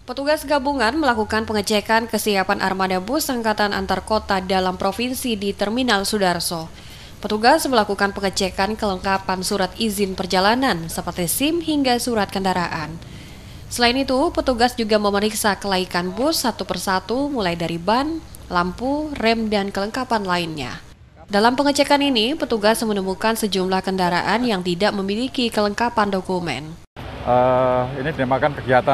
Petugas gabungan melakukan pengecekan kesiapan armada bus angkatan antar kota dalam provinsi di Terminal Sudarso. Petugas melakukan pengecekan kelengkapan surat izin perjalanan seperti SIM hingga surat kendaraan. Selain itu, petugas juga memeriksa kelaikan bus satu persatu mulai dari ban, lampu, rem, dan kelengkapan lainnya. Dalam pengecekan ini, petugas menemukan sejumlah kendaraan yang tidak memiliki kelengkapan dokumen. Ini dinamakan kegiatan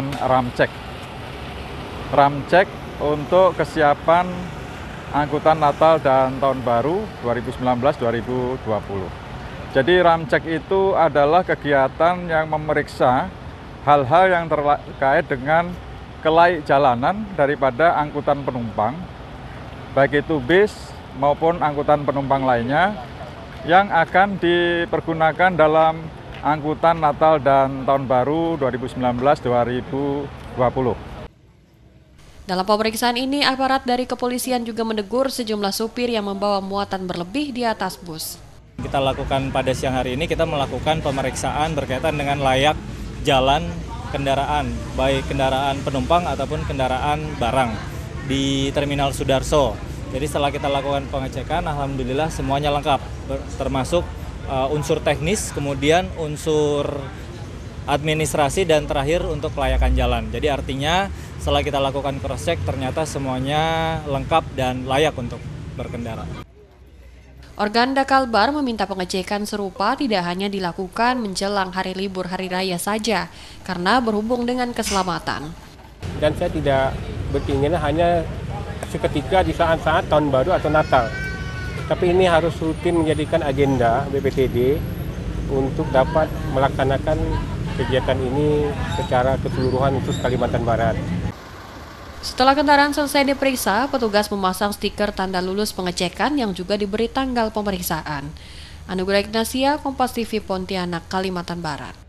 ramcek untuk kesiapan angkutan Natal dan Tahun Baru 2019-2020. Jadi ramcek itu adalah kegiatan yang memeriksa hal-hal yang terkait dengan kelayak jalanan daripada angkutan penumpang, baik itu bis maupun angkutan penumpang lainnya yang akan dipergunakan dalam angkutan Natal dan Tahun Baru 2019-2020. Dalam pemeriksaan ini, aparat dari kepolisian juga menegur sejumlah supir yang membawa muatan berlebih di atas bus. Kita lakukan pada siang hari ini, kita melakukan pemeriksaan berkaitan dengan layak jalan kendaraan, baik kendaraan penumpang ataupun kendaraan barang di Terminal Sudarso. Jadi setelah kita lakukan pengecekan, alhamdulillah semuanya lengkap, termasuk unsur teknis, kemudian unsur administrasi, dan terakhir untuk kelayakan jalan. Jadi artinya setelah kita lakukan cross-check, ternyata semuanya lengkap dan layak untuk berkendara. Organda Kalbar meminta pengecekan serupa tidak hanya dilakukan menjelang hari libur hari raya saja, karena berhubung dengan keselamatan. Dan saya tidak berkeinginan hanya seketika di saat-saat Tahun Baru atau Natal. Tapi ini harus rutin menjadikan agenda BPTD untuk dapat melaksanakan kegiatan ini secara keseluruhan khusus Kalimantan Barat. Setelah kendaraan selesai diperiksa, petugas memasang stiker tanda lulus pengecekan yang juga diberi tanggal pemeriksaan. Anugerah Ignatia, Kompas TV Pontianak, Kalimantan Barat.